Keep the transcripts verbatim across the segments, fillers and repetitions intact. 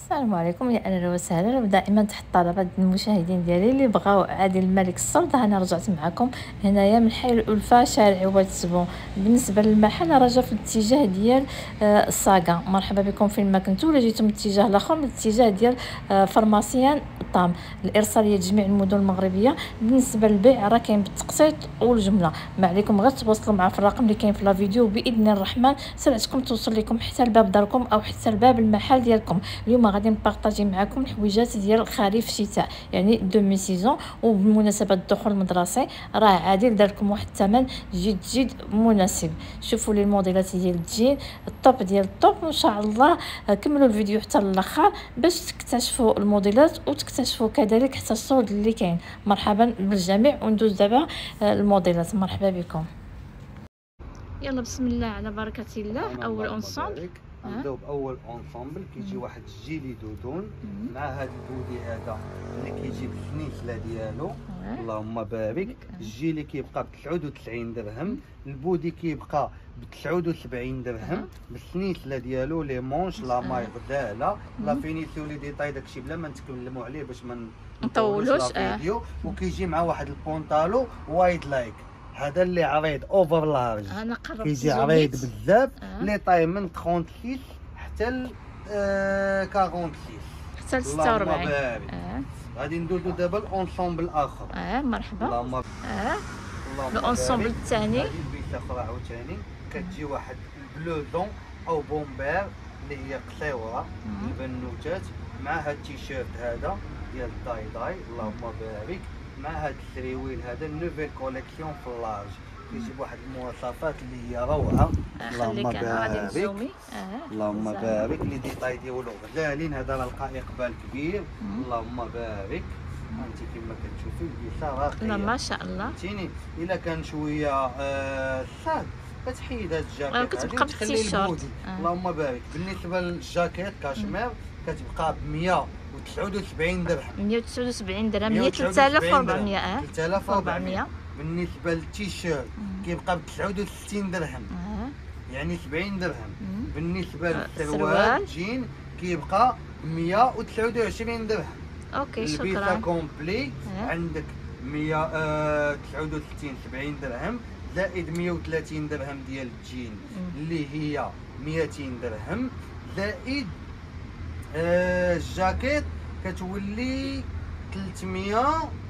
السلام عليكم، يا اهلا وسهلا. ودائما تحت طلبات المشاهدين ديالي اللي بغاو عادل الملك السلطه. انا رجعت معكم هنايا من حي الالفه شارع عواد السبون. بالنسبه للمحل راه جا في الاتجاه ديال آه الصاغا. مرحبا بكم فين ما كنتو. ولا جيتو من الاتجاه الاخر من الاتجاه ديال آه فرماسيان طام. الارساليه جميع المدن المغربيه. بالنسبه للبيع راه كاين بالتقسيط والجمله. ما عليكم غير تواصلوا معنا في الرقم اللي كاين في لا فيديو، باذن الرحمن سرعتكم توصل لكم حتى لباب داركم او حتى لباب المحل ديالكم. اليوم غادي نبارطاجي معكم الحويجات ديال خريف شتاء، يعني دومي سيزون. وبمناسبه الدخول المدرسي راه عادل دار لكم واحد الثمن جد جد مناسب. شوفوا لي الموديلات ديال الجين الطوب ديال الطوب، وان شاء الله كملوا الفيديو حتى للاخر باش تكتشفوا الموديلات وتكتشفوا كذلك حتى الصوت اللي كاين. مرحبا بالجميع. وندوز دابا الموديلات. مرحبا بكم. يلا بسم الله على بركه الله. اول اونسومبل نبداو باول اونسومبل. كيجي واحد الجيلي دودون مع هذا البودي هذا اللي كيجي بالسنيسله ديالو. اللهم بارك. الجيلي كيبقى ب تسعة وتسعين درهم، البودي كيبقى ب تسعة وسبعين درهم بالسنيسله ديالو. لي مونش لا ماي غداله لا فينيسيون لي ديتاي داكشي بلا ما نتكلموا عليه باش ما نطولوش الفيديو. وكيجي مع واحد البونطالو وايد لايك، هذا اللي عريض اوفر لارج، كيجي عريض بزاف. لي طاي من ثلاثة وثلاثين حتى ل أربعة وستين حتى ل ستة وأربعين. اه غادي ندوزو دابا الاونسومبل الاخر. اه مرحبا. اللهم اه الاونسومبل الثاني. هذه البيسه اخرى عاوتاني كتجي واحد البلوزون او بومبير اللي هي قصيره البنوتات مع هاد التيشيرت هذا ديال الداي داي. اللهم بارك. مع هاد الثريويل هذا النوفيل كوليكسيون في اللارج كيجي بواحد المواصفات اللي هي روعه. اللهم بارك. اللهم بارك. لي ديتاي ديالو غزالين. هذا راه لقى اقبال كبير. اللهم بارك. انت كما كتشوفي البيسه راقيه. لا ما شاء الله. فهمتيني. الا كان شويه آه صاد كتحيد هاد الجاكيت كتبقى بالتيشيرت. آه. اللهم بارك. بالنسبه للجاكيت كاشمير كتبقى ب مية وتسعة وسبعين درهم. مية وتسعة وسبعين درهم هي ثلاثة آلاف وأربعمية. اه ثلاثة آلاف وأربعمية. بالنسبه للتيشيرت كيبقى ب تسعة وستين درهم، اه يعني سبعين درهم. بالنسبه للسروال جين كيبقى مية وتسعة وعشرين درهم. اوكي شكرا. البيتا كومبلي آه. عندك مية وتسعة وستين سبعين درهم زائد مية وثلاثين درهم ديال الجين اللي هي ميتين درهم زائد آه الجاكيت كتولي ثلاثمية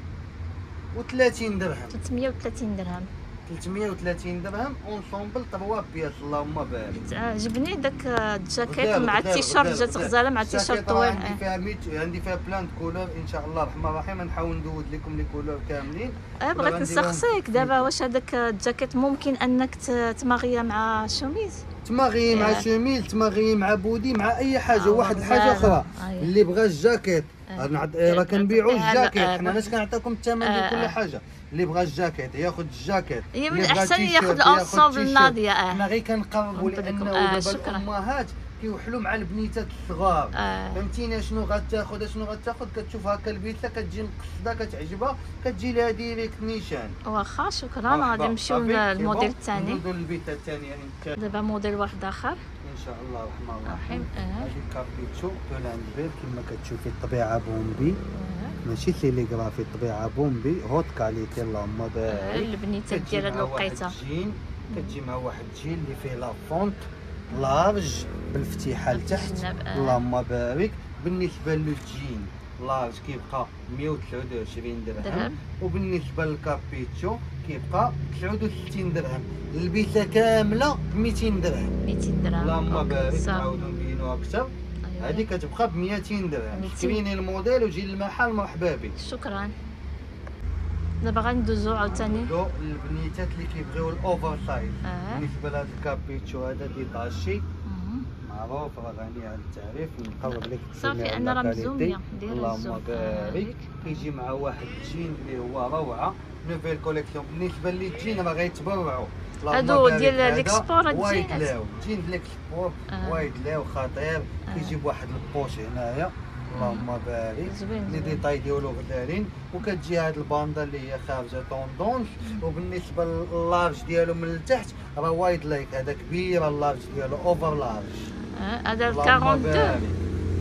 وثلاثين درهم. ثلاثمية وثلاثين درهم. ثلاثمية وثلاثين درهم اونسومبل ثلاثة بياس. اللهم بارك. عجبني داك الجاكيت مع التيشيرت، جات غزاله مع التيشيرت طويل. عندي فيها ميت عندي فيها بلان كولور ان شاء الله الرحمن الرحيم. نحاول ندوز لكم لي كولور كاملين. اه بغيت نسقسيك دابا واش هذاك الجاكيت ممكن انك تماغيه مع شوميز؟ تماغي مع شوميز، تماغي مع بودي، مع اي حاجه. آه واحد الحاجه اخرى آه اللي بغى الجاكيت راه كنبيعوا الجاكيت. حنا علاش كنعطيكم الثمن ديال كل حاجه. اللي بغى الجاكيت ياخذ الجاكيت، هي من الاحسن ياخذ الانصومبل الناضيه. اه حنا غير كنقربوا لانه آه دابا الامهات كيوحلوا مع البنيتات الصغار. آه. فهمتيني شنو غتاخذ شنو غتاخذ. كتشوف هكا البيسه كتجي مقصده كتعجبها كتجي لها ديريكت نيشان. واخا شكرا. غادي نمشيو للموديل الثاني. ندوزو للبيسه الثانيه يعني دابا موديل واحد اخر ان شاء الله الرحمن الرحيم. آه. هذه كابيتشو بولان بير كما كتشوفي الطبيعه بومبي. آه. ماشي سيليغرافي، الطبيعه بومبي هوت كاليتي. اللهم بارك. آه. البنيتات ديال هاد الوقيته كتجي مع واحد الجين اللي فيه لا فونت لارج بالفتيحه لتحت. آه. اللهم بارك. بالنسبه للجين لارج كيبقى مية وتسعة وعشرين درهم، وبالنسبه للكابيتشو كيبقى تسعة وستين درهم. البيسه كامله ميتين درهم. ميتين درهم. اللهم بارك. نعاودو نبينوها اكثر. هذه كتبقى ب ميتين درهم. سكريني الموديل وجي للمحل مرحبا بك. شكرا. دابا غندوزو عاوتاني البنيتات اللي كيبغيو الاوفر سايز. آه. بالنسبه لهذا الكابيتشو هذا ديتاشي معروف راه غني عن التعريف. نقرب لك صافي انا راه مزوميه. اللهم بارك. كيجي مع واحد الجين اللي هو روعه نوفيل كوليكسيون. بالنسبه للجين راه غيتبرعوا هادو ديال ليكسبور. وايد لاو جين ليكسبور وايد لاو خطير. كيجي بواحد البوش هنايا. اللهم بارك. لي ديتاي ديالو غزالين. وكتجي هاد الباندا اللي هي خارجه طوندونس. وبالنسبه للارج ديالو من التحت راه وايد لايك. هذا كبير اللارج ديالو اوفر لارج. هذا أربعة وأربعين.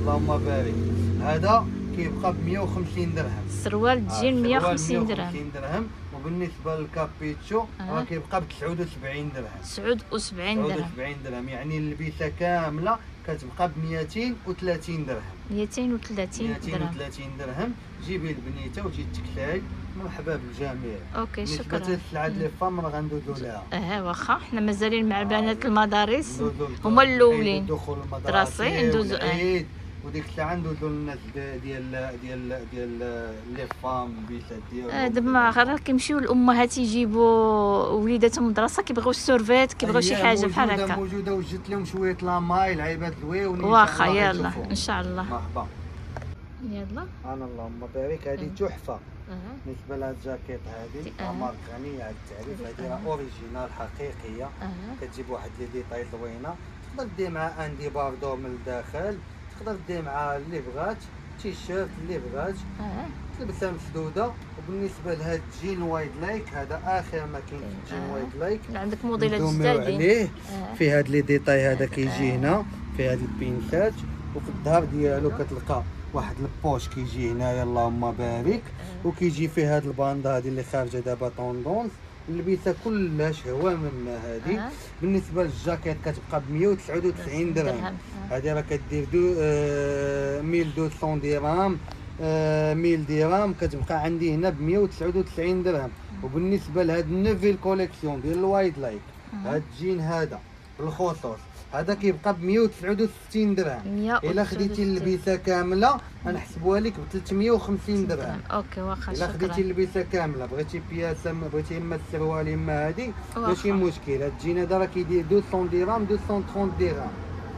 اللهم بارك. هذا كيبقى ب مية وخمسين درهم. السروال تجي مية وخمسين درهم. مية وخمسين درهم. وبالنسبه للكابيتشو راه آه. كيبقى ب تسعة وسبعين درهم. تسعة وسبعين درهم. تسعة وسبعين درهم، يعني اللبسه كامله كتبقى ب مئتين وثلاثين درهم. مئتين وثلاثين درهم. مئتين وثلاثين درهم. جيبي البنيته وجي تكلاي. مرحبا بالجميع. اوكي شكرا. بالنسبه للسلعه لي فام راه غندوزو لها. اه واخا حنا مازالين مع البنات المدارس هما الاولين. دخول دراسي ندوزو العيد وديك الساعه ندوزو للناس ديال ديال ديال لي فام بيسات ديالهم. اه دابا غير كيمشيو الامهات يجيبوا وليداتهم المدرسه كيبغيو السورفيت كيبغيو شي حاجه بحال هكا. موجوده وجدت لهم شويه لاماي لعيبات زويونين. واخا يلا ان شاء الله. مرحبا. يلا انا اللهم بارك. هذه تحفه. اه بالنسبه لهاد الجاكيت هذه مارك غنيه على التعريف. هذه راه اوريجينال حقيقيه. اه كتجيب واحد لي ديتاي زوينه. تقدر دير مع اندي باردو من الداخل، تقدر دير مع اللي بغات تيشيرت اللي بغات اه تلبسها مسدوده. وبالنسبه لهاد الجين وايد لايك، هذا اخر ما كاين في الجين وايد لايك. عندك موديلات جديدين عليه. آه. في هاد لي ديتاي هذا كيجي هنا في هاد البينسات، وفي الظهر ديالو كتلقى واحد البوش كيجي هنايا اللهم بارك. وكيجي فيه هاد الباندا هادي اللي خارجه دابا طوندونس. اللبسه كلها شهوه منها هادي. آه. بالنسبه للجاكيت كتبقى ب مية وتسعة وتسعين درهم. هادي راه كدير دو آه مية ومئتين درهم. آه مية درهم كتبقى عندي هنا ب مية وتسعة وتسعين درهم. وبالنسبه لهاد النوفيل كوليكسيون ديال الوايد لايك، هاد الجين هذا بالخصوص هذا كيبقى ب مية وتسعة وستين درهم. الا خديتي اللبسه كامله غنحسبوها لك ب ثلاثمية وخمسين درهم. اوكي واخا الا شكرا. خديتي اللبسه كامله بغيتي بياسه بغيتي اما السروال اما هادي ماشي مشكل. هاد الجين هذا راه كيدير مئتين درهم مئتين وثلاثين درهم.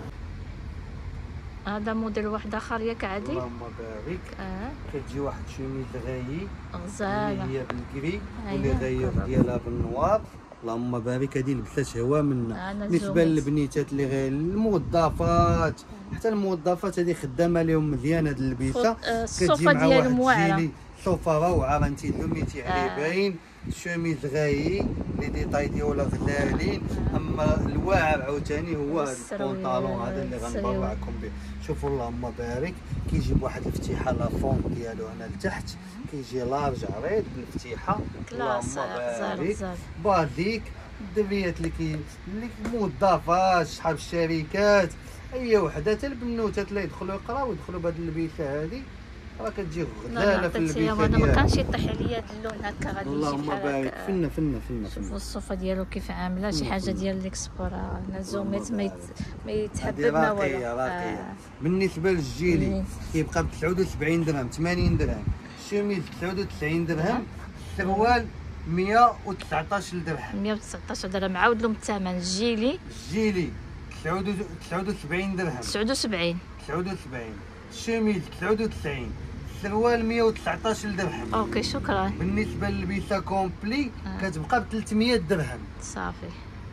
هذا موديل واحد اخر ياك عادي. اللهم بارك. اه كتجي واحد الشوميز غايي غزاله اللي هي بالكري واللي غاير ديالها بالنوار. اللهم بارك. هذه لبسه شهوه منا. بالنسبه للبنيتات اللي غير الموظفات، حتى الموظفات هذه خدامه لهم مزيان هذه اللبسه. كتجي مع واحد الجيلي صوفه روعه غنتي لوميتي عليه باين. الشوميز غايي لي ديتاي ديالو غزالين. اما الواعر عاوتاني هو هذا البونطالون هذا اللي غنبرعكم به. شوفوا اللهم بارك. كيجي بواحد الفتيحه لافون ديالو هنا لتحت. كيجي لارج عريض بالفتيحه. اللهم بارك. بازيك الدريات اللي كي اللي موظفات صحاب الشركات اي وحده حتى البنوتات اللي يدخلوا يقراو يدخلوا بهذه اللبسه هذه راه كتجي غزاله في اللبسه ديالها. ما كانش يطيح عليا هذا اللون هكا غادي يجي اللهم بارك. فنه فنه فنه. شوفوا الصوفه ديالو كيف عامله شي حاجه ديال ليكسبورا. انا زوميت ما ما يتحبب ما والو. راقيه راقيه. بالنسبه للجيلي كيبقى ب تسعة وسبعين درهم ثمانين درهم. الشوميز تسعة وتسعين درهم. السروال مية وتسعطاش درهم. مية وتسعطاش درهم. عاود لهم الثمن. الجيلي الجيلي تسعة وسبعين درهم. تسعة وسبعين. تسعة وسبعين. الشوميز تسعة وتسعين. السروال مية وتسعطاش درهم. اوكي شكرا. بالنسبه للبسه كومبلي آه. كتبقى ب ثلاثمية درهم. صافي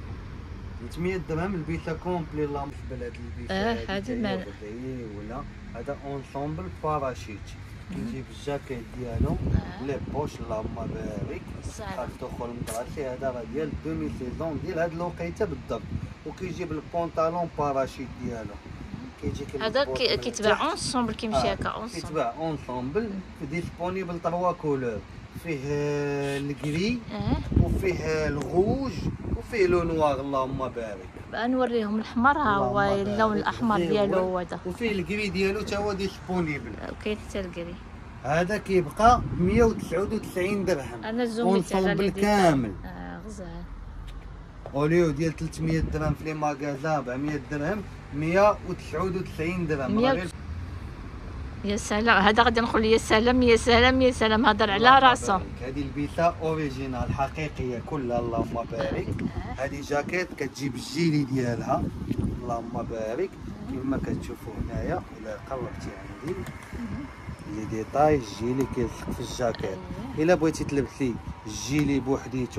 ثلاثمية درهم البسه كومبلي. اللهم بالنسبه لهاد البسه اه هذه مال ولا هذا اونسومبل باراشيت. كيجي بالجاكيت ديالو آه. لي بوش اللهم بارك. خاص تدخل مدرسي. هذا راه ديال دومي سيزون ديال هاد الوقيته بالضبط. وكيجي بالبونطالون باراشيت ديالو. كيجي هذا كيتباع اونسومبل كيمشي هكا اونسومبل. كيتباع اونسومبل ديسپونيبل تروا كولور. فيه الكري وفيه الغوج وفيه لو نوار. اللهم بارك. بقى نوريهم الحمر. ها هو اللون الاحمر ديالو هو هذا. وفيه الكري ديالو تا هو ديسپونيبل. وكاين حتى الكري. هذا كيبقى مية وتسعة وتسعين درهم. انا زوميت على اونسومبل كامل. اه غزال. اوليو ديال ثلاثمية درهم في لي ماغازا أربعمية درهم مية وتسعة وتسعين درهم. مية... يا سلام. هذا غادي نقول يا سلام يا سلام يا سلام. هضر على راسه. هذه البيسه اوريجينال حقيقيه كلها. اللهم بارك. هذه جاكيت كتجي بالجيلي ديالها. اللهم بارك. كما كتشوفوا هنايا الا قربتي عندي لي ديتاي الجيلي كيلصق في الجاكيت. الا بغيتي تلبسي الجيلي بوحديتو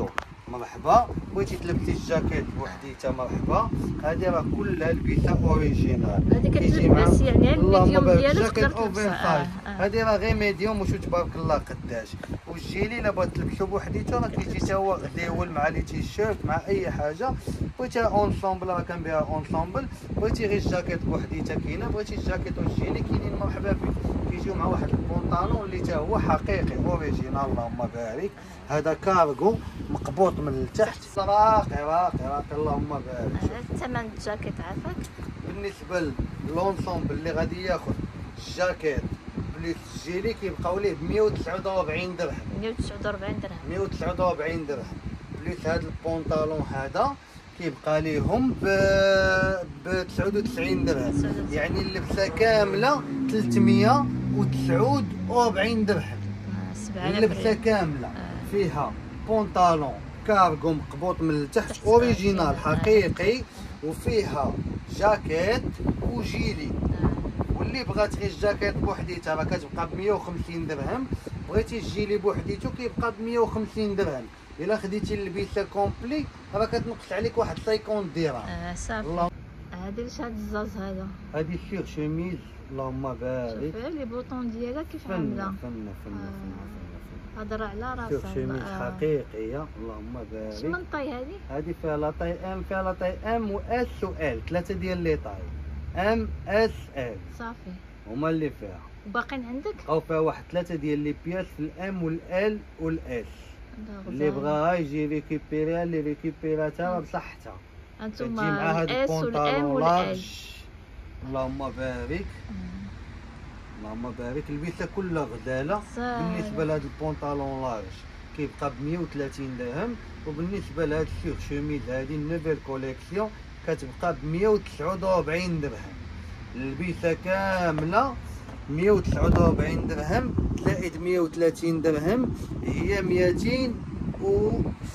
مرحبا. بغيتي تلبسي الجاكيت بوحديتها مرحبا. هذه راه كلها لبسه اوريجينال. هذه كتلبس يعني الميديوم ديالها تقدر تلبسها. هذه راه غير ميديوم وشو تبارك الله قداش. والجيلي الا بغيت تلبسو بوحديتو راه كيجي حتى هو غديول مع لي تيشيرت مع اي حاجه. بغيتيها اونسومبل راه كنبيعها اونسومبل. بغيتي غير الجاكيت بوحديتها كاينه. بغيتي الجاكيت والجيلي كاينين مرحبا بك. كيجيو مع واحد البونطالون اللي حتى هو حقيقي اوريجينال اللهم بارك. هذا كارغو مقبوط من التحت راقي راقي راقي اللهم بارك. ثمن الجاكيت عافاك. بالنسبه للونسومبل اللي غادي ياخذ الجاكيت بليس الجيلي كيبقاو ليه ب مية وتسعة وأربعين درهم. مية وتسعة وأربعين درهم. مية وتسعة وأربعين درهم بليس هذا البونطالون هذا كيبقى ليهم ب ب تسعة وتسعين درهم. يعني اللبسه كامله ثلاثمية وتسعة وأربعين درهم. اللبسه كامله فيها بونطالون كارغو مقبوط من التحت اوريجينال حقيقي وفيها جاكيت وجيلي. واللي بغات غير الجاكيت بوحديتها راه كتبقى ب مية وخمسين درهم. بغيتي الجيلي بوحديتو كيبقى ب مية وخمسين درهم. الا خديتي اللبسه كومبلي راه كتنقص عليك واحد خمسين درهم. اه صافي. هادي واش هاد الزاز هذا؟ هادي سيغ شوميز اللهم بارك. شوفي لي بوطون ديالها كيف عامله. فنه فنه فنه هضر على راسها. سيغ شوميز حقيقيه اللهم بارك. شنو الطاي هادي؟ هادي فيها لا طاي ام فيها لا طاي ام و اس و ال ثلاثه ديال لي طاي ام اس ال صافي هما اللي فيها. وباقيين عندك؟ او فيها واحد ثلاثه ديال لي بياس في الام والال والاس. اللي بغاها يجي ريكيبيريها اللي ريكيبيراتها بصحتها. انتم تجي مع هاد الاس والام البونطالون والال. لارج اللهم بارك. اللهم بارك. البيسه كلها غزاله. بالنسبه لهاد البونطالون لارج كيبقى ب مية وثلاثين درهم. وبالنسبه لهاد السيغ شوميز هادي النوفيل كوليكسيون كتبقى ب مية وتسعة وأربعين درهم. البيسه كامله مية وتسعة وأربعين درهم زائد مية وثلاثين درهم هي ميتين و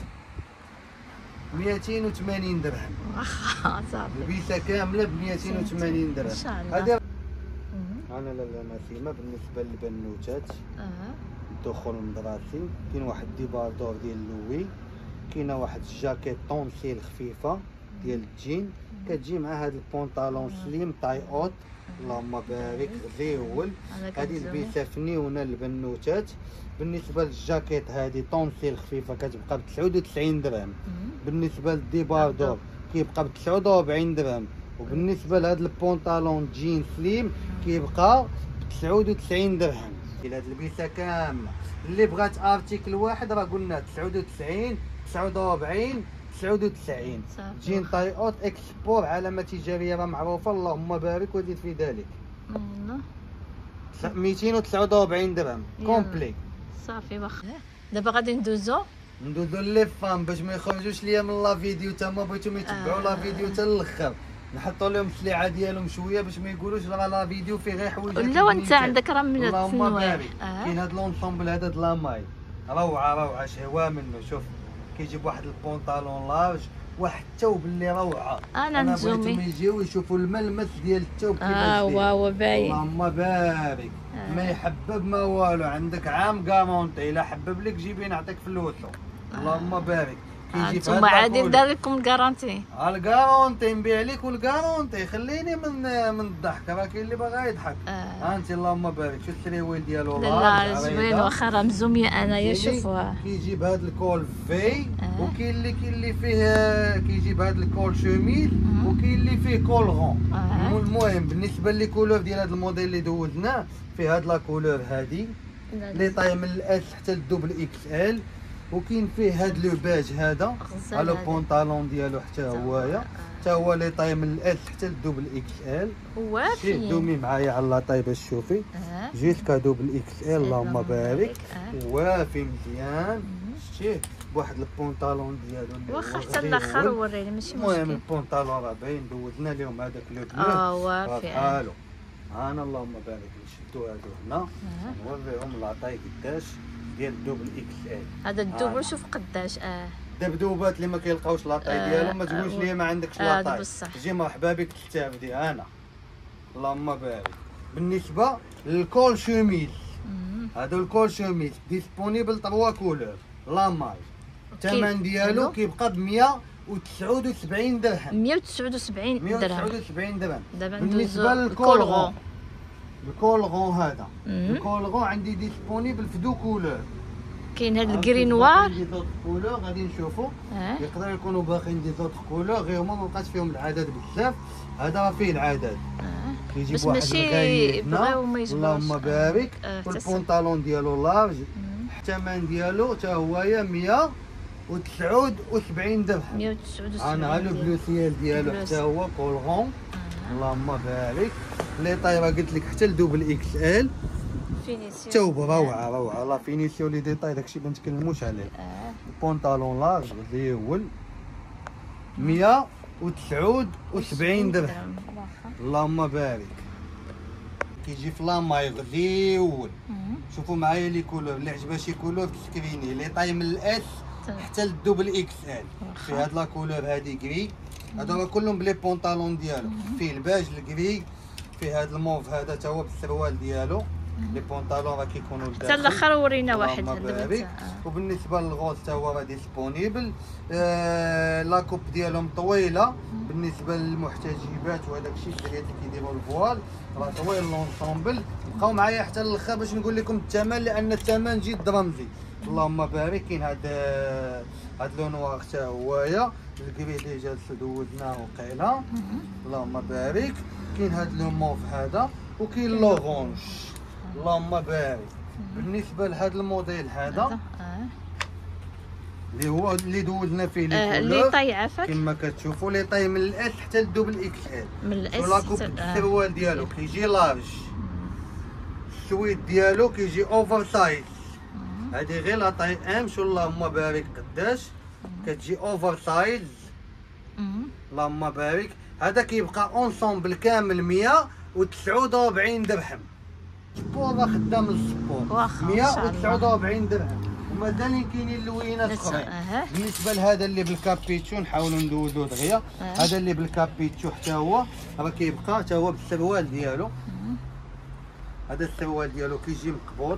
ميتين وثمانين درهم. واخا صافي. البيسه كامله ب ميتين وثمانين درهم. ان شاء الله. انا لاله مسيمه. بالنسبه للبنوتات اه الدخول المدرسي كاين واحد ديباردور ديال لوي. كاينه واحد الجاكيت طونسيل خفيفه ديال الجين كتجي مع هذا البونطالون سليم تاي اوت اللهم بارك زيول. هذه البيسه فنيونه للبنوتات. بالنسبه للجاكيت هذه طونسيل خفيفه كتبقى ب تسعة وتسعين درهم. بالنسبه للديباردور كيبقى ب تسعة وأربعين درهم. وبالنسبه لهذا البونطالون جين سليم كيبقى ب تسعة وتسعين درهم. الى هاد البيسه كامله اللي بغات ارتيكل واحد راه قلنا تسعة وتسعين تسعة وأربعين تسعة وتسعين. جين طاي اوت اكسبور علامه تجاريه راه معروفه اللهم بارك وزيد في ذلك. ميتين وتسعة وأربعين درهم كومبلي. صافي واخا. دابا غادي ندوزو ندوزو لي فام باش ما يخرجوش ليا من لا فيديو تما بغيتهم يتبعوا لا فيديو حتى الاخر. نحطوا لهم السلعه ديالهم شويه باش ما يقولوش راه لا فيديو فيه غير حوايج. لا انت عندك راه من اللهم بارك. كاين هذا لونسومبل هذا د لاماي روعه روعه شهوه منه. شوف كيجيب واحد البونطالون لارج واحد الثوب اللي روعه. انا نزومي بغيتهم يجيو يشوفوا الملمس ديال الثوب كيفاش اه واو باين. اللهم بارك. آه. ما يحبب ما والو. عندك عام كارونتي. الا حبب لك جيبي نعطيك فلوسو. آه. اللهم بارك. كيجي ثم عادي دار لكم الكارونتي. الكارونتي نبيع لك والكارونتي. خليني من من الضحك راه كاين اللي باغا يضحك. ها انت اللهم بارك. شوف السريويل ديالو لا زوين واخا راه مزوميه انايا. شوفوها كيجيب هذا الكول في. آه. وكاين اللي كاين اللي فيه كيجيب هذا الكول شوميز. آه. وكاين اللي فيه كول غون. آه. المهم بالنسبه لي كولور ديال هذا الموديل اللي دوزناه فيه هذا لا كولور هذه اللي طاي من الاس حتى للدوبل اكس ال. وكاين فيه هاد لو باج هذا على البونطالون ديالو حتى هوايا حتى هو اللي طاي من الاس حتى للدوبل اكس ال. وافي. دومي معايا على لاطاي باش تشوفي. أه. جيسكا دوبل اكس ال اللهم بارك. أه. وافي مزيان. شتيه بواحد البونطالون ديالو واخا حتى الاخر وريني ماشي مشكل. المهم البونطالون راه باين دوزنا لهم هذاك لو بلو. اه وافي. بحالو. انا اللهم بارك نشدو هادو هنا. أه. نوريهم لاطاي قداش ديال الدوبل اكس ال. هذا الدوبل آه. شوف قداش. اه دبدوبات اللي ما كيلقاوش لاطاي آه. ديالهم ما تقولش لي ما عندكش آه. لاطاي. تجي مرحبا بك تستافدي. انا اللهم بارك. بالنسبه للكول شوميز هادو الكول شوميز ديسپونيبل ثلاثة كولور لاماي. الثمن ديالو كيبقى ب مية وتسعة وسبعين درهم. مية وتسعة وسبعين درهم. مية وتسعة وسبعين درهم. دابا بالنسبه للكولغون، الكولغون هذا الكولغون عندي ديسپونيبل في دو كولور. كاين هاد الكري نوار، دي زوط كولور غادي نشوفوا. آه. يقدر يكونوا باقيين دي زوط كولور غير هما ما بقاش فيهم العدد بزاف. هذا راه فيه العدد. آه. كيجيب بس واحد ماشي بغاو ما يجبروش. اللهم بارك. آه. والبونطالون ديالو لارج، الثمن ديالو حتى هويا مية وتسعة وسبعين درهم. مية وتسعة وسبعين. انا لو بلو سيال ديالو حتى هو كولغون. آه. اللهم بارك. لي طاي راه قلت لك حتى لدوبل اكس ال. فينيسيون حتى هو روعه روعه. لا فينيسيون لي ديتاي داكشي ما نتكلموش عليه. آه. البونطالون لارج غزيول مية وتسعة وسبعين درهم. اللهم بارك. كيجي في لاماي غزيول. شوفوا معايا لي كولور اللي عجبها شي كولور تسكريني. لي طاي من الاس حتى للدوبل اكس ال. في هاد لا كولور هادي كري. هادو راه كلهم بلي بونطالون ديالو. فيه الباج الكري، فيه هاد الموف هذا تا هو بالسروال ديالو. لي بونطالون راه كيكونوا لداخل. حتى الاخر ورينا واحد دابا. وبالنسبه للغوز تا هو راه ديسپونيبل. آه لا كوب ديالهم طويله بالنسبه للمحتجبات وهذاك الشيء الدريات اللي كيديروا الفوال راه طويل لونسومبل. بقاو معايا حتى للاخر باش نقول لكم الثمن لان الثمن جد رمزي. اللهم بارك. كاين هاد هاد لو نوار حتى هوايا الكري اللي جالس دوزناه وقيله. اللهم بارك. كاين هاد لو موف هذا وكاين لورونج. اللهم بارك. بالنسبه لهذا الموديل هذا اللي هو اللي دوزنا فيه لي اللي طاي عافاك كما كتشوفوا لي طاي من الاس حتى للدوبل اكس ال. من الاس ولا كوب السروال ديالو كيجي لارج. السويت ديالو كيجي اوفر سايز. هذه غير لا طاي ام. شو اللهم بارك قداش كتجي اوفر سايز. اللهم بارك. هذا كيبقى اونسومبل كامل مية وتسعة وأربعين درهم. السبور راه خدام السبور مية وتسعة وأربعين درهم. ومازال كاينين اللوينات اخرين. بالنسبه لهذا اللي بالكابيتشو نحاولوا ندوزو دغيا. هذا اللي بالكابيتشو حتى هو راه كيبقى حتى هو بالسروال ديالو. هذا السروال ديالو كيجي مقبوط.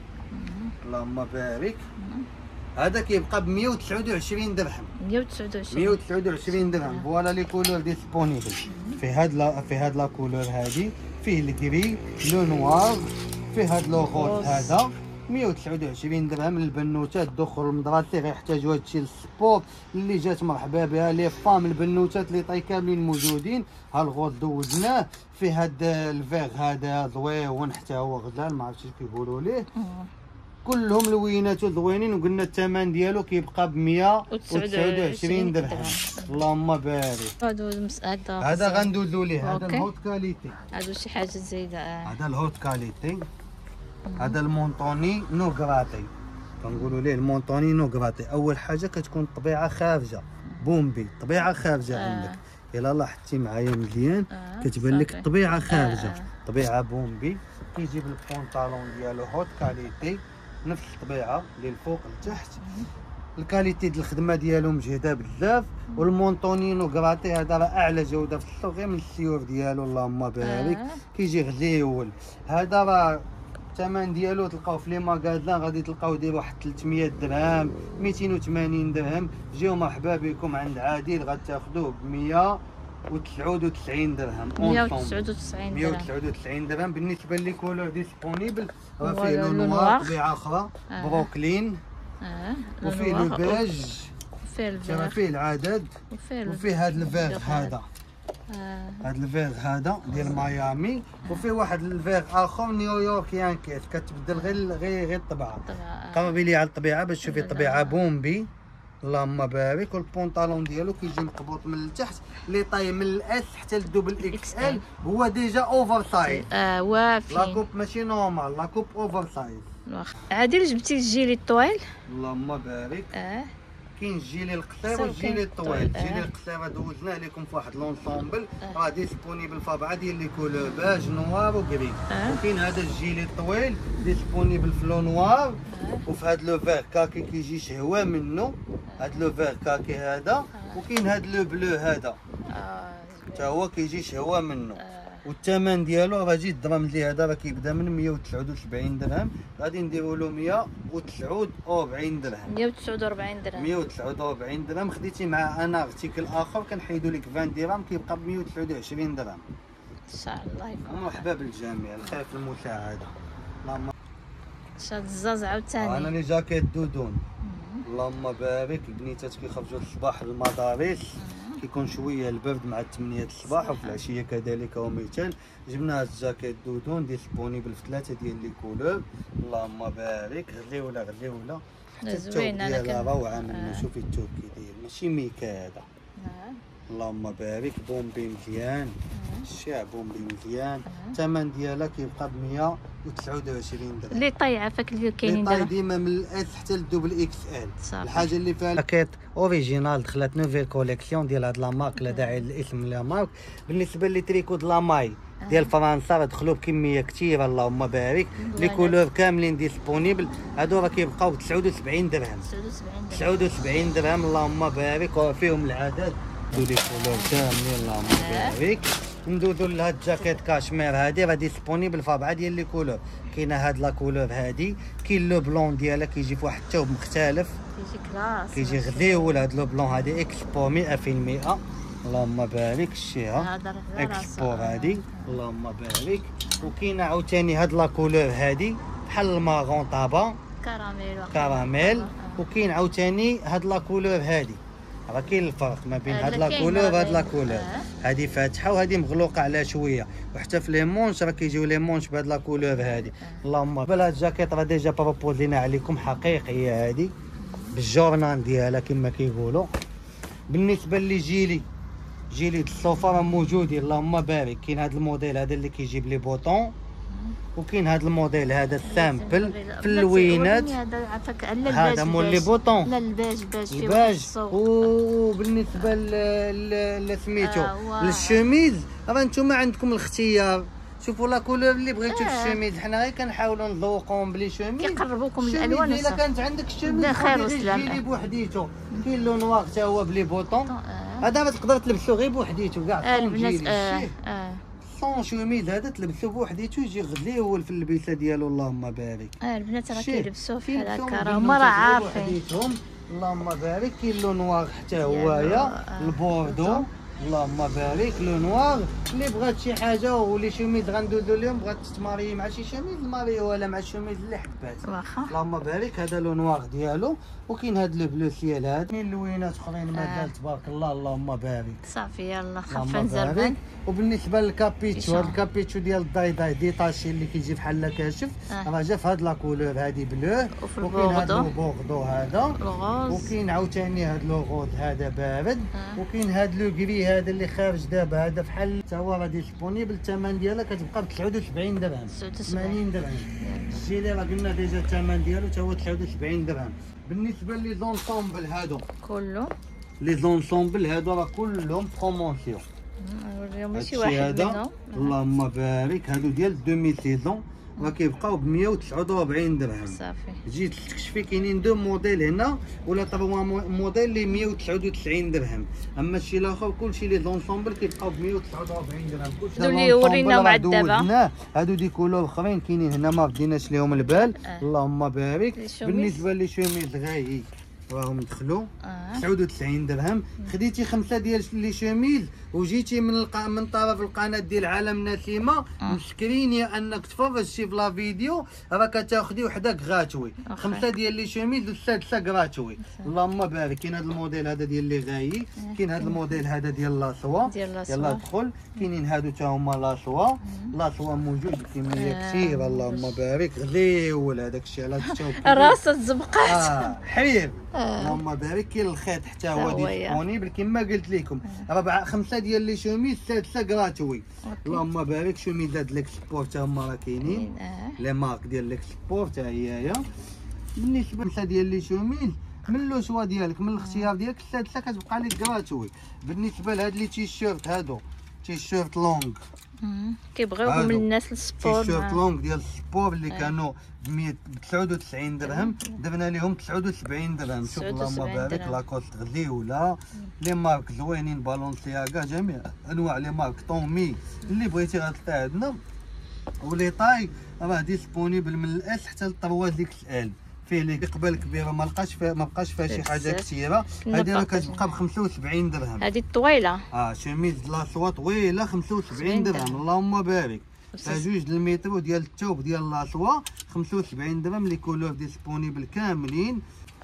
اللهم بارك. هذا كيبقى ب مية وتسعة وعشرين درهم. مية وتسعة وعشرين. مية وتسعة وعشرين درهم. فوالا لي كولور ديسپونيبل. في هاد لا في هاد لا كولور هادي فيه الكري لو نوار فيه هاد لو غوز هذا مية وتسعة وعشرين درهم. البنوتات دخل المدرسي غيحتاجوا هادشي للسبور اللي جات مرحبا بها. لي فام البنوتات اللي طاي كاملين موجودين. ها الغوز دوزناه. فيه هاد الفيغ هذا زويون حتى هو غزال ما عرفتش كيقولوا ليه. كلهم لويناتو زوينين. وقلنا الثمن ديالو كيبقى ب مية وتسعة وعشرين درهم. اللهم بارك. هادو هذا هذا غندوزو ليه. هذا الهوت كاليتي. هادو شي حاجه زايده. هذا الهوت كاليتي. هذا المونطوني نو غراتي. كنقولوا ليه المونطوني نو غراتي. اول حاجه كتكون الطبيعه خارجه بومبي. طبيعه خارجه آه. عندك الا لاحظتي معايا مزيان آه. كتبان لك الطبيعه خارجه. آه. طبيعه بومبي. كيجي بالبونطالون ديالو هوت كاليتي نفس الطبيعه للفوق لتحت. الكاليتي ديال الخدمه ديالو مجهده بزاف. والمونطونينو كراتي هذا راه اعلى جوده في السوق غير من السيوف ديالو. اللهم بارك. آه. كيجي غزيول. هذا راه الثمن ديالو تلقاو في لي ماغازان غادي تلقاو داير واحد ثلاثمية درهم ميتين وثمانين درهم. جيو مرحبا بكم عند عادل غتاخذوه ب مية وتسعة وتسعين درهم. مية وتسعة وتسعين درهم. مية وتسعة وتسعين درهم. بالنسبه لي كولور ديسپونيبل راه فيه لو نوار طبيعه اخرى. آه. بروكلين. اه وفيه لو بيج. وفيه الفيغ. فيه العدد. وفيه, وفيه هذا الفيغ هذا. آه. هذا الفيغ هذا ديال ميامي. آه. وفيه واحد الفيغ اخر نيويورك يانكيس كتبدل غير غير غير الطبعه. قربي لي على الطبيعه باش تشوفي الطبيعه بومبي. اللهم بارك. والبونطالون ديالو كيجي مقبوط من التحت. لي طاي من الاس حتى للدوبل اكس ال. هو ديجا اوفر سايز. اه وافي. لاكوب ماشي نورمال. لاكوب اوفر سايز. عادل جبتي الجيلي الطويل. اللهم بارك. اه كاين الجيلي القصير والجيلي الطويل. الجيلي القصير دوزناه لكم في واحد لونسومبل راه ديسپونيبل في اربعه ديال لي كولور باج نوار وكري. آه. وكاين هذا الجيلي الطويل ديسپونيبل في لو نوار. آه. وفي هذا لو فيغ كاكي كيجي شهوه منه. هذا لو فيغ كاكي هذا. آه. وكاين هذا لو بلو هذا حتى آه. هو كيجي شهوه منه. آه. والثمن ديالو راه جي الدرهم اللي هذا راه كيبدا من مية وتسعة وسبعين درهم، غادي نديروا له مية وتسعة وأربعين درهم. مية وتسعة وأربعين درهم. مية وتسعة وأربعين درهم. خديتي مع انا ارتيكل اخر كنحيدوا لك عشرين درهم كيبقى ب مية وتسعة وعشرين درهم. ان شاء الله يكون. مرحبا بالجميع، الخير في المساعده. اللهم شاد الزاز عاوتاني. انا لي جاكيت دودون. اللهم بارك. البنيتات كيخرجوا الصباح للمدارس كيكون شويه البرد مع الثمانية الصباح، وفي العشيه كذلك ومثال. جبنا هاد الجاكيت دودون ديسبونيبل في ثلاثه ديال لي كولور. اللهم بارك. غليوله غليوله حتى الثوب ديالها روعه منه. شوفي الثوب كي داير ماشي ميكا هذا. اللهم بارك. بومبي مزيان، الشعب بومبي مزيان. الثمن ديالها كيبقى ب مية وتسعة وعشرين درهم. لي طاي عافاك اللي كاينين دابا ديما من الاس حتى للدوبل اكس ال. الحاجه اللي فيها باكيت اوريجينال دخلت نوفيل كوليكسيون ديال هاد لا مارك، لا داعي للاسم لا مارك. بالنسبه لي تريكو د لا ماي ديال فرنسا راه دخلوا بكميه كثيره. اللهم بارك. لي كولور كاملين ديسپونيبل. هادو راه كيبقاو ب تسعة وسبعين درهم. تسعة وسبعين درهم. اللهم بارك. وفيهم العدد دو لي كولور كاملين. اللهم بارك. ندوزو لهاد الجاكيت كاشمير هادي راه ديسپونيبل في أربعة ديال لي كولور. كاينه هاد لا كولور هادي، كاين لو بلون ديالها كيجي في واحد الثوب مختلف، كيجي كلاس، كيجي غزيول. هاد لو بلون هادي اكسبو مية في المية. اللهم بارك. شتيها اكسبو هادي. اللهم بارك. وكاينه عاوتاني هاد لا كولور هادي بحال الماغون طابا كراميل كراميل. وكاين عاوتاني هاد لا كولور هادي. راه كاين الفرق ما بين هاد لا كولور وهاد لا كولور. هادي فاتحه وهادي مغلوقه على شويه. وحتى في لي مونش راه كيجيو لي مونش بهاد لا كولور هادي. اللهم بلا هاد الجاكيت راه ديجا بروبوزينا عليكم حقيقيه هادي بالجورنال ديالها كما كيقولوا. بالنسبه لي جيلي جيلي الصوفه راه موجودين. اللهم بارك. كاين هاد الموديل هذا اللي كيجيب لي بوطون، وكاين هذا الموديل هذا السامبل في اللوينات. هذا مول لي بوطون. لا الباج باج الباج. وبالنسبه لسميتو للشوميز راه نتوما عندكم الاختيار. شوفوا لا كولور اللي بغيتو في الشوميز. حنا غير كنحاولوا نذوقوهم بلي شوميز كيقربوكم الالوان. الا كانت عندك الشوميز خير وسلام جيلي بوحديتو. كاين لون نوار حتى هو بلي بوطون. هذا تقدر تلبسو غير بوحديتو كاع. البنات اه اه صون شوميز هذا تلبسو بوحديتو يجي غزيول في اللبسه ديالو. اللهم بارك. اه البنات راه كيلبسوه بحال هكا، راه هما راه عارفين. اللهم بارك. كاين لو نوار حتى هوايا البوردو. اللهم بارك. لو نوار اللي بغات شي حاجه ولي شوميز غندوزو اليوم بغات تماري مع شي شوميز الماري ولا مع الشوميز اللي حبات. واخا. اللهم بارك. هذا لو نوار ديالو. وكاين هاد لو بلو سيال هاد. كاين لوينات اخرين مازال تبارك الله. اللهم بارك. صافي يلا خفن زربان. وبالنسبه للكابيتشو هاد الكابيتشو ديال الداي داي ديتاشي اللي كيجي بحال كاشف راه جا في هاد لا كولور هادي بلو. وكاين هاد لو بوردو هذا. وكاين عاوتاني هاد لو غود هذا بارد. وكاين هاد لو غري هذا اللي خارج دابا هذا بحال حتى هو راه ديسپونيبل. الثمن ديالها كتبقى ب تسعة وسبعين درهم. ثمانين درهم. الجيلي راه قلنا ديجا الثمن ديالو حتى هو تسعة وسبعين درهم. بالنسبه لي زونسومبل هادو كله لي زونسومبل هادو راه كلهم بروموسيون. نوريهم ماشي واحد منهم. اللهم بارك. هادو ديال دومي سيزون راه كيبقاو ب مية وتسعة وأربعين درهم. صافي. جيت تكشفي كاينين دو موديل هنا ولا تروا موديل اللي مية وتسعة وتسعين درهم. اما الشيء الاخر كلشي لي زونسومبل كيبقاو ب مية وتسعة وأربعين درهم. هادو اللي وريناهم عاد دابا. هادو دي كولور اخرين كاينين هنا ما بديناش ليهم البال. أه. اللهم بارك. بالنسبه لي شوميز غاي راهم دخلوا أه. تسعة وتسعين درهم. خديتي خمسه ديال لي شوميز وجيتي من الق... من طرف القناه ديال عالم نسيمه أه. مسكريني انك تفرجتي في لا فيديو راه كتاخدي وحده غراتوي. خمسه ديال لي شوميز والسادسه غراتوي. اللهم بارك. كاين هذا الموديل هذا ديال لي غاي. كاين هذا الموديل هذا ديال لاصوا. يلا دخل. كاينين هادو حتى هما لاصوا. لاصوا موجود بكميه كثيره. اللهم بارك. غليول هذاك الشيء على راس الزبقات. اه حرير. اللهم بارك. كاين الخيط حتى هو ديسپونيبل كما قلت لكم. ربعه خمسه ديال لي شوميز سادسه غراتوي. اللهم بارك. شوميزات ليكسبور حتى هما راه كاينين. لي مارك ديال ليكسبور حتى هي. بالنسبه لخمسه ديال لي شوميز من لو شوا ديالك من الاختيار ديالك السادسه كتبقى لك غراتوي. بالنسبه لهاد لي تيشيرت هادو تيشيرت لونغ كيبغيوهم الناس السبور. تيشيرت لونغ ديال السبور اللي كانوا ب تسعة وتسعين درهم درنا لهم تسعة وسبعين درهم. شوف اللهم بارك، لاكوست غليوله، لي مارك زوينين، بالونسياغا، جميع انواع لي مارك، طومي اللي بغيتي غتلقى عندنا. ولي طاي راه ديسپونيبل من الاس حتى للطروا ديك ال، فيه اللي قبل كبيره ما لقاش فيها ما بقاش فيها شي حاجه كثيره. هذه راه كتبقى ب خمسة وسبعين درهم. هذه الطويله اه شميز لاصوا طويله خمسة وسبعين درهم. اللهم بارك. جوج د المتر ديال الثوب ديال لاصوا خمسة وسبعين درهم. لي كولور ديسپونيبل كاملين.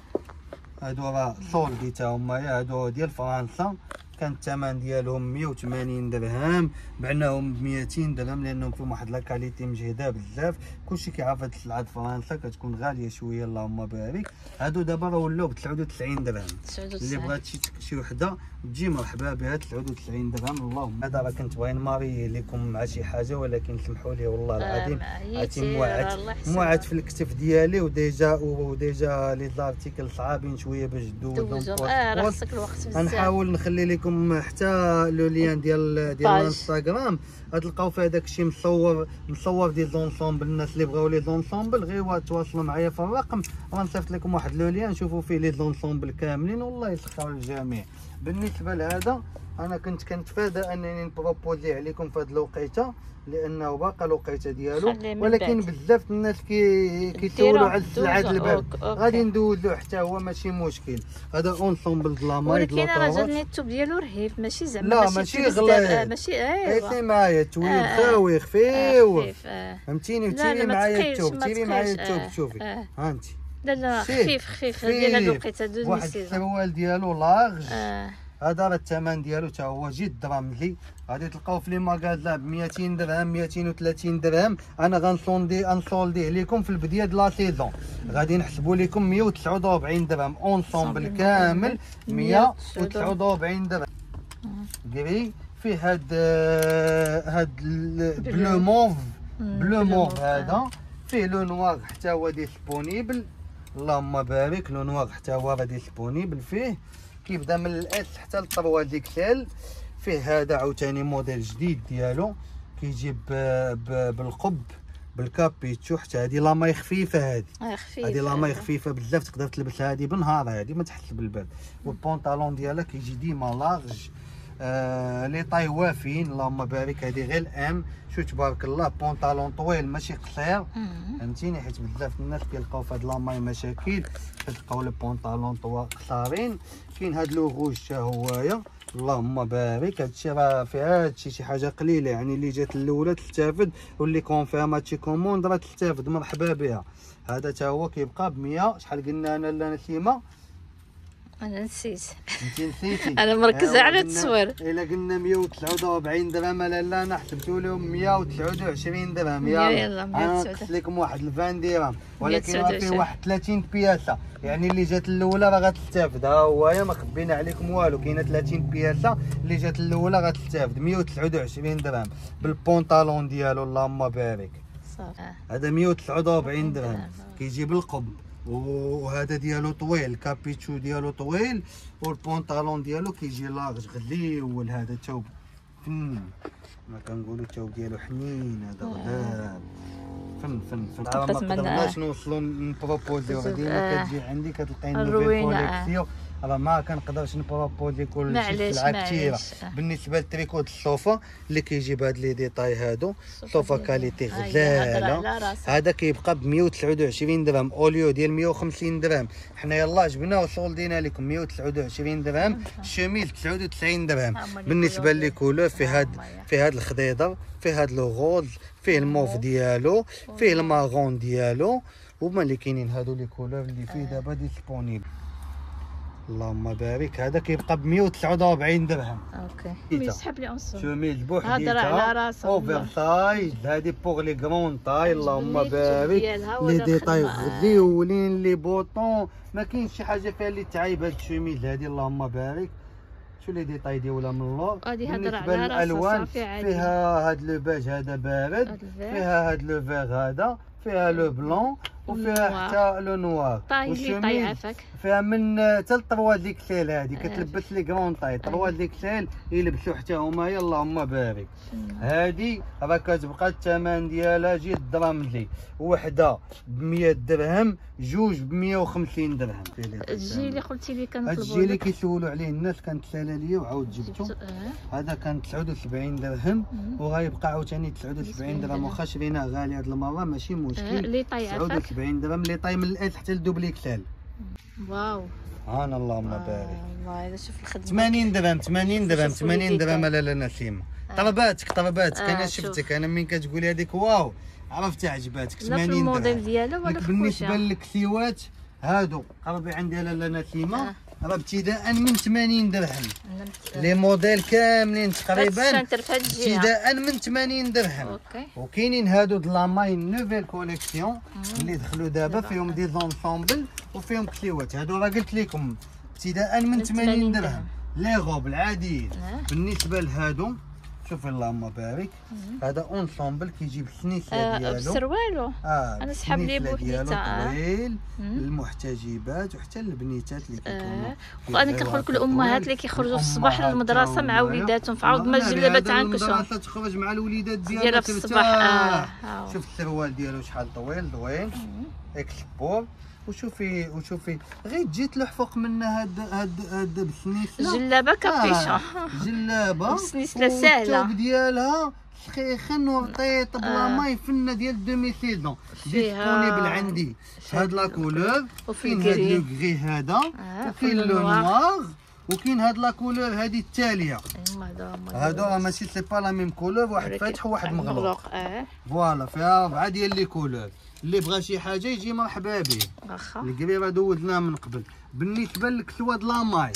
هادو راه سولدي تا هما، هادو ديال فرنسا، كان الثمن ديالهم مية وثمانين درهم، بعناهم ب ميتين درهم لانهم فيهم واحد لا كاليتي مجهده بزاف. كلشي كيعرف هاد السلعه فرنسا كتكون غاليه شويه. اللهم بارك. هادو دابا راه ولاو ب تسعة وتسعين درهم. اللي بغات شي شي وحده تجي مرحبا بها تسعة وتسعين درهم. اللهم هذا راه كنت باغي نماري لكم مع شي حاجه، ولكن سمحوا لي والله العظيم عرفتي موعد موعد في الكتف ديالي، وديجا وديجا لي زارتيكل صعابين شويه باش دوزهم. اه راه خصك الوقت بزاف. غنحاول نخلي لكم حتى لو لين ديال ديال الانستغرام، غتلقاو فيه داكشي مصور مصور ديال زونسومبل. الناس اللي بغاو لي زونسومبل غير تواصلوا معايا في الرقم، غنصيفط لكم واحد لو لين نشوفوا فيه لي زونسومبل كاملين. والله يسخر الجميع. بالنسبه لهذا انا كنت كنتفادى انني نبروبوزي عليكم في هذه الوقيته لانه باقا الوقيته ديالو، ولكن بزاف الناس كي كيسولوا على السلعه د الباب، غادي ندوزو حتى هو ماشي مشكل. هذا اونسومبل د لامايد. ولكن راه جاتني الثوب ديالو رهيف، ماشي زعما لا ماشي غليظ، ماشي ايوا ايتي معايا التويل خاوي خفيف، فهمتيني. وتيري معايا الثوب، تيري معايا الثوب، شوفي ها انت. لا لا خفيف خفيف ديال هاد الوقيته دوز واحد السروال ديالو لارج. آه. هذا راه الثمن ديالو حتى هو جد رمزي. غادي تلقاو في لي ماغازا ب ميتين درهم ميتين وثلاثين درهم. انا غنصوندي انصولديه لكم في البدايه د لا سيزون، غادي نحسبوا لكم مية وتسعة وأربعين درهم اونسومبل كامل. مية وتسعة وأربعين درهم كري. فيه هاد هاد بلو موف بلو موف هذا. فيه لو نوار حتى هو ديسپونيبل. اللهم بارك. لو نوار حتى هو راه ديسپونيبل. فيه كيبدا من الاس حتى للطروا ديكسل. فيه هذا عاوتاني موديل جديد ديالو كيجي بالقب بالكابيتشو. حتى هذه لاماي خفيفه، هذه هذه لاماي خفيفه بزاف، تقدر تلبس هذه بالنهار، هذه ما تحس بالبرد. والبونطالون ديالها كيجي ديما لارج. آه لي طاي وافين. اللهم بارك. هذه غير الام. شو تبارك الله، بونطالون طويل ماشي قصير، فهمتيني، حيت بزاف الناس كيلقاو في هاد لاماي مشاكل كتلقاو لي بونطالون طوا قصارين. كاين هاد لو روج حتى هوايا. اللهم بارك. هادشي راه في هادشي شي حاجه قليله، يعني اللي جات الاولى تستافد، واللي كونفيرمات شي كوموند راه تستافد، مرحبا بها. هذا حتى هو كيبقى ب مية. شحال قلنا انا لا نسيمه؟ انا نسيت. انت نسيتي. انا مركزه على التصوير. الا قلنا مية وتسعة وأربعين درهم، لا لا انا حسبتو لهم مية وتسعة وعشرين درهم. يلا انا نقص لكم واحد الفان درهم، ولكن راه فيه واحد ثلاثين بياسه، يعني اللي جات الاولى راه غتستافد. ها هو ما خبينا عليكم والو، كاينه ثلاثين بياسه. اللي جات الاولى غتستافد مية وتسعة وعشرين درهم بالبونطالون ديالو. اللهم بارك. صافي هذا مية وتسعة وأربعين درهم كيجي بالقب. وهذا ديالو طويل، الكابيتشو ديالو طويل، والبونطالون ديالو كيجي لارج غليول. هذا الثوب فن ما كنقولوا الثوب ديالو حنين. هذا غداب فن فن فن. ما قدرناش نوصلوا نبروبوزيو. ديما كتجي عندي كتلقاي نوفيل كوليكسيون، راه ما كنقدرش نبروبوزي كل شي سلعه كثيره. بالنسبه للتريكو د الصوفا اللي كيجي بهاد لي ديتاي هادو، صوفا كاليتي غزاله. هذا كيبقى ب مية وتسعة وعشرين درهم اوليو ديال مية وخمسين درهم. حنا يلاه جبناه وصولدينا لكم مية وتسعة وعشرين درهم. الشميل تسعة وتسعين درهم. بالنسبه لي كولور في هاد في هاد الخضيضر، في هاد لو غوز، فيه الموف ديالو، فيه المارون ديالو، هما اللي كاينين هادو لي كولور اللي فيه دابا ديسپونيبل. اللهم بارك. هذا كيبقى ب مية وتسعة وأربعين درهم. اوكي يسحب لي اونصو شوميز بوحديتها هضر على راسك اوفر سايز. هذه بوغ لي كرون طاي. اللهم بارك. لي ديتاي غزيولين، لي بوطون، ما كاينش شي حاجه فيها اللي تعيب. هاد الشوميز هذه اللهم بارك. شو لي ديتاي ديالها من اللور. بالنسبه للالوان فيها هاد لو باج هذا بارد، فيها هاد لو فيغ هذا، فيها لو بلون، وفيها حتى لو نوار. طاي لي طاي عافاك فيها من حتى الطروا ديكسيل هذه كتلبس لي كرون طاي طروا ديكسيل يلبسوا حتى هما اللهم بارك. هذه راه كتبقى الثمن ديالها جد دراملي، وحده ب مية درهم، جوج ب مية وخمسين درهم. الجي اللي قلتي لي كنطلبوا الجي اللي كيسولوا عليه الناس كنتسالى ليا وعاود جبتو. هذا كان تسعة وسبعين درهم وغيبقى عاوتاني تسعة وسبعين درهم، واخا شريناه غالي هاد المره ماشي مشكل. لي طاي عافاك تسعة وسبعين درهم لي طاي من الاس حتى لدوبليكسال. واو هانا اللهم بارك. والله الا شوف الخدمه. ثمانين درهم ثمانين درهم ثمانين درهم لاله نسيمه. طلباتك طلباتك انا شفتك انا من كتقولي هذيك واو عرفتي عجباتك. ثمانين درهم الموديل ديالها ولا بالنسبه للكسيوات هادو قربي عندي لاله نسيمه راه ابتداء من ثمانين درهم. لي موديل كاملين تقريبا ابتداء من ثمانين درهم. وكاينين هادو د لاماي نوفيل كوليكسيون اللي دخلوا دابا فيهم دي زونسومبل وفيهم كسيوات. هادو راه قلت لكم ابتداء من ثمانين درهم. لي غوب العاديين. بالنسبه لهادو شوفي اللهم بارك، هذا اونسومبل كيجيب السنيسله آه ديالو بسروالو. اه انا سحب لي بوحديتها طويل للمحتجبات وحتى البنيتات اللي كيكونوا. آه. وانا كنقول لك الامهات اللي كيخرجوا في الصباح للمدرسه مع وليداتهم في عوض ما الجلابات عنكشوا المدرسه تخرج مع الوليدات ديالها في الصباح. آه. آه. شوف السروال ديالو شحال طويل زوين اكسبور. وشوفي وشوفي غير تجي تلحفق منها هاد هاد هاد بالسنيسله جلابه كابيشون. آه. جلابه بالسنيسله ساهله والثوب ديالها سخيخن ورطيط بلا ماي فنه ديال دومي سيزون ديسبونيبل عندي. هاد لا كولور وكاين هاد لو كغي هذا وكاين لو نوار وكاين هاد لا كولور هادي التاليه. هادو راه ماشي سي با لا ميم كولور، واحد فاتح وواحد مغلوق. فوالا فيها ربعه ديال لي كولور. اللي بغى شي حاجه يجي مرحبا به. واخا الكبيره دوزناها من قبل. بالنسبه للكسوه د لاماي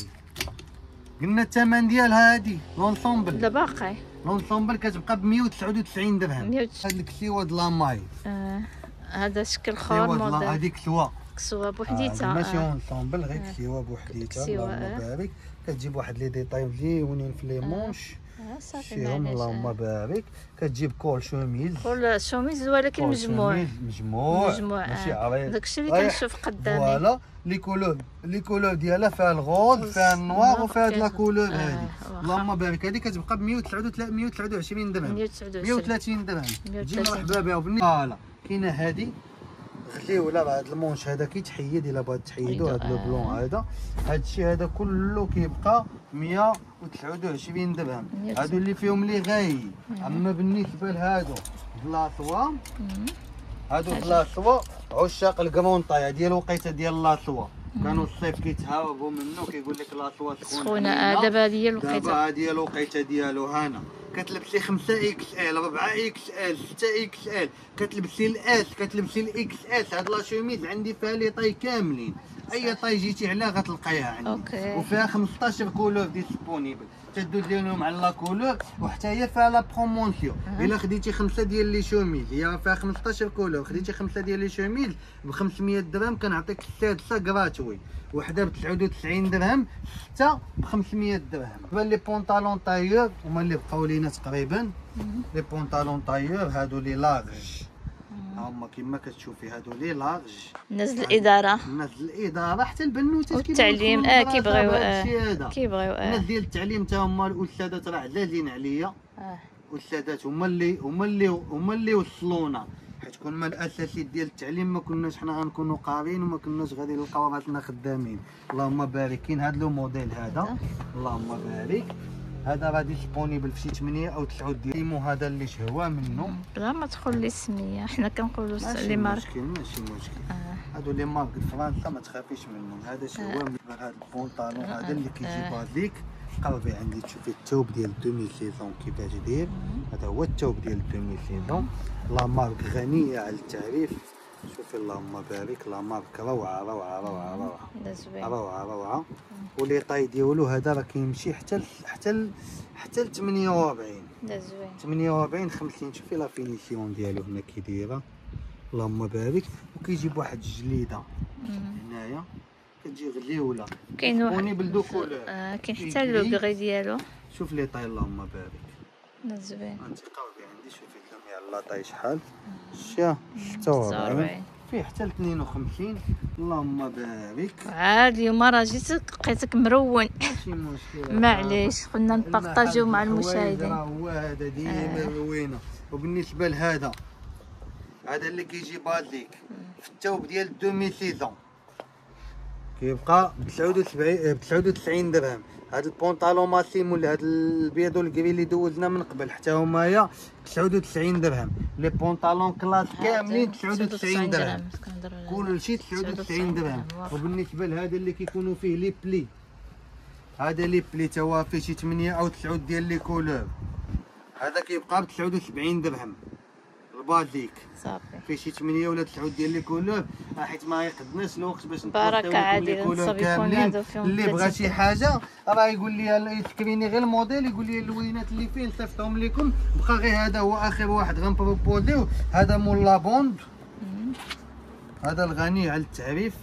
قلنا الثمن ديالها هادي لونسومبل لا باقي لونسومبل كتبقى ب مية وتسعة وتسعين درهم. هاد الكسوه د لاماي اه هذا شكل خور موديل. هادي كسوه كسوه بوحديتها. آه ماشي اونسومبل غير كسوه بوحديتها. اللهم بارك. كتجيب واحد لي ديطاي زوينين في لي مونش فيهم اللهم بارك. كتجيب كول شوميز كول شوميز ولكن مجموع مجموع مجموع ماشي عريض. داكشي اللي كنشوف قدامي. فوالا لي كولور لي كولور ديالها فيها الغوز فيها النوار وفيها هاد لا كولور هادي. اللهم بارك. هادي كتبقى ب مية وتسعة وعشرين درهم مية وثلاثين درهم. تجي مرحبا بها. فوالا كاينه هادي غزيوله راه هاد المونش هذا كيتحيد الا بغات تحيدو. هاد لو بلون هذا هاد الشيء هذا كله كيبقى مية وتسعة وعشرين درهم. هادو اللي فيهم لي غاي. اما بالنسبه لهادو بلاصوا هادو بلاصوا عشاق الكرونطاي ديال الوقيته ديال لاصوا كانوا الصيف كيتهاوبوا منه كيقول لك لاصوا سخونه. دابا هي الوقيته دابا هادي الوقيته ديالو هانا كتلبسي خمسة اكس ال أربعة اكس ال ستة اكس ال كتلبسي الاس كتلبسي الاكس اس. هاد لا شوميز عندي فيها لي طاي كاملين. اي طاي جيتي عليها غتلقايها عندي. أوكي. وفيها خمسطاش كولور ديسبونيبل تدوز لهم على لا كولور. وحتى هي فيها لا برومونسيون. الا خديتي خمسه ديال لي شوميز هي فيها خمسطاش كولور خديتي خمسه ديال لي شوميز ب خمسمية درهم كنعطيك السادسه كراتوي. وحده ب تسعة وتسعين درهم سته ب خمسمية درهم. بان لي بونطالون طايور هما اللي بقاو لينا تقريبا. لي بونطالون طايور هادو لي لارج هما كما كتشوفي هادو لي لارج. الناس الاداره الناس الاداره حتى البنوتات التعليم اه كيبغيو اه كيبغيو اه الناس ديال التعليم حتى هما الاستاذات راه عزازين عليا. اه الاستاذات هما اللي هما اللي هما اللي وصلونا حيت كنا الاساسيات ديال التعليم ما كناش حنا غنكونوا قارين وما كناش غادي نلقاو راسنا خدامين. اللهم بارك. كاين هذا لو موديل هذا اللهم بارك. هذا راه ديسبونيبل في شي ثمانية او تسعة ديال هذا اللي شهوه منه. لا ما تقول لي سميه حنا كنقولوا لي مارك. ماشي ماشي مشكل. هادو لي مارك فرنسا ما تخافيش منهم. هذا شهوه من هذا البونطالون هذا اللي كيجي بازيك. قربي عندي تشوفي الثوب ديال دومي سيزون كيفاش داير. هذا هو الثوب ديال دومي سيزون. لا مارك غنيه على التعريف. شوفي اللهم بارك لا مارك روعه روعه روعه روعه روعه روعه. ولي طاي ديالو هذا راه كيمشي حتى حتى حتى ل ثمانية وأربعين. لا زوين ثمانية وأربعين خمسين. شوفي لا فينيسيون ديالو هنا كي دايره اللهم بارك. وكيجيب واحد الجليده هنايا كتجي غزيوله. كاين واحد بلدو كولور اه كاين حتى لو كغي ديالو. شوف لي طاي اللهم بارك. لا زوين انت قربي عندي شوفي كمية على لا طاي شحال. شا ستة وأربعين فيه حتى ل اثنين وخمسين. اللهم بارك. عاد اليوم راه جيت لقيتك مرون. ماشي مشكل معليش قلنا نبارطاجيو مع المشاهدين. راه هو هذا ديما روينه. وبالنسبه لهذا، هذا اللي كيجي بازيك في الثوب ديال دومي سيزون كيبقى ب تسعة وتسعين درهم. هاد البونطالون ماسيمو اللي هاد البيض والكري اللي دوزنا من قبل حتى هما تسعة وتسعين درهم. لي بونطالون كلاس كاملين تسعة وتسعين درهم، كلشي تسعة وتسعين درهم. وبالنسبه لهذا اللي كيكونوا فيه لي بلي، هذا لي بلي تا هو فيه شي ثمانية او تسعة ديال لي كولور، هذا كيبقى ب تسعة وسبعين درهم البازيك صافي. فيه شي ثمانية ولا تسعة ديال لي كولور، حيت ما يقدناش الوقت باش بركه عادي كاملين. اللي بغى شي حاجه راه يقول لي يتكريني غير الموديل، يقول لي اللوينات اللي فيه نصيفطهم لكم. بقى غير هذا هو اخر واحد غنبروبوزيو، هذا مول لابوند، هذا الغني على التعريف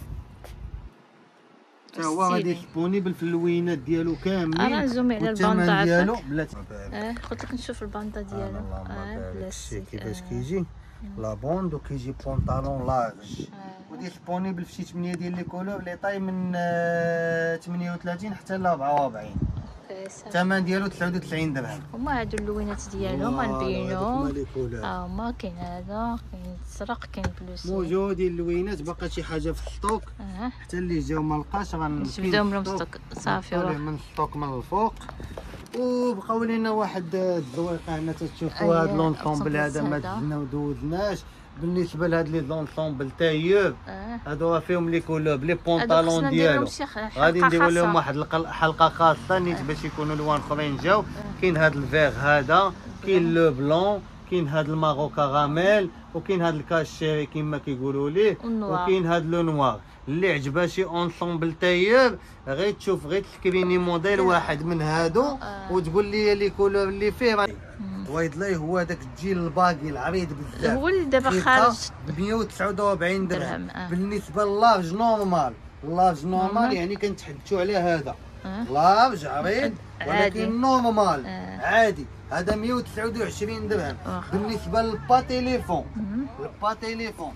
حتى هو غادي ديسپونيبل في اللوينات ديالو كاملين. انا نزومي على الباندا ديالو بلاتي. اه قلت لك نشوف الباندا ديالو. اه بلاتي كيفاش كيجي لابوند، وكيجي بونطالون لارج وديسپونيبل في شي ثمانية ديال لي كولور لي طاي من ثمانية وثلاثين حتى ل أربعة وأربعين. الثمن ديالو تسعة وتسعين درهم. هما هادو اللوينات ديالهم غنبينو. اه هما كاين هذا، كاين الزرق، كاين بلوسي، موجودين اللوينات. باقا شي حاجه في الستوك اه حتى اللي جاو ما لقاش غنبداو من الستوك صافي من الستوك من الفوق. وبقاو لينا واحد الزويقه هنا تشوفوا هاد لونسومبل هذا ما دزنا ودوزناش. بالنسبه لهاد لي زونسومبل تايور هادو فيهم لي كولور بلي بونطالون ديالو، غادي نديروا لهم واحد الحلقه خاصه نيت باش يكونوا الوان اخرين جاو. كاين هاد الفيغ هذا، كاين لو بلون، كاين هاد الماغو كراميل، وكاين هاد الكاشيري كما كيقولوا ليه، وكاين هاد لو نوار. اللي عجبها شي اونسومبل تايور غير تشوف غير تسكريني موديل واحد من هادو وتقول لي لي كولور اللي فيه. وايد لاي هو داك الجيل الباقي العريض بزاف، هو اللي دابا خارج ب مية وتسعة وأربعين درهم. آه. بالنسبه للارج نورمال، اللارج نورمال يعني كنتحدثوا على هذا آه. لارج عريض ولكن نورمال آه. عادي، هذا مية وتسعة وعشرين درهم. آه. بالنسبه للبا تيليفون، البا تيليفون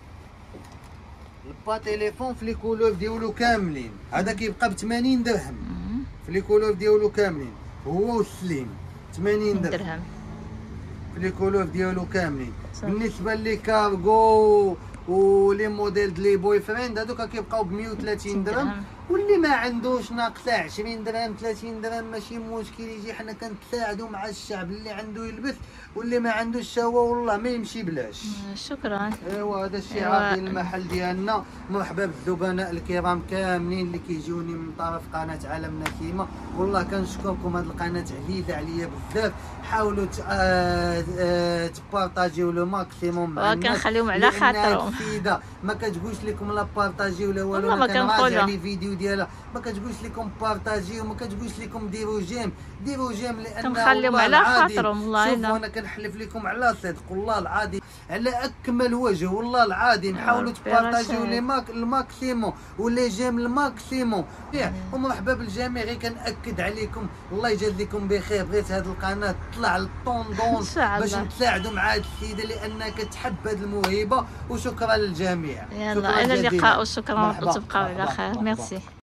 البا تيليفون في لي كولور ديالو كاملين هذا كيبقى ب ثمانين درهم في لي كولور ديالو كاملين، هو والسليم ثمانين درهم في لي كولور ديالو كاملين. بالنسبه لي كارغو ولي موديل دلي بوي فريند هذوك كيبقاو ب مية وثلاثين درهم. واللي ما عندوش ناقصه عشرين درهم ثلاثين درهم ماشي مشكل، يجي حنا كنتساعدوا مع الشعب اللي عنده يلبس، واللي ما عندوش هو والله ما يمشي بلاش. شكرا. ايوا هذا الشعار ديال المحل ديالنا. مرحبا بالزبناء الكرام كاملين اللي كيجوني من طرف قناه عالم نسيمه. والله كنشكركم، هذه القناه عزيزه عليا بزاف. حاولوا تبارطاجيو لو ماكسيموم مع الناس، كنخليهم على خاطرهم. ما كتقولش لكم لا بارطاجيو ولا والو، ما كنراجع لي فيديو ديالها ما كتقولش لكم بارطاجيو، ما كتقولش لكم ديروا جيم ديروا جيم لان كنخليهم على خاطرهم. والله شوفوا انا كنحلف لكم على صدق والله العظيم على اكمل وجه والله العظيم. حاولوا تبارطاجيو لي ماك الماكسيموم ولي جيم الماكسيموم. ومرحبا بالجميع. غير كنأكد عليكم الله يجازيكم بخير، بغيت هذه القناه تطلع للطوندونس باش نتساعدوا مع هذه السيده لانها كتحب هذه الموهبه. وشكرا للجميع. يلا الى اللقاء وشكرا وتبقاو على خير. ميرسي.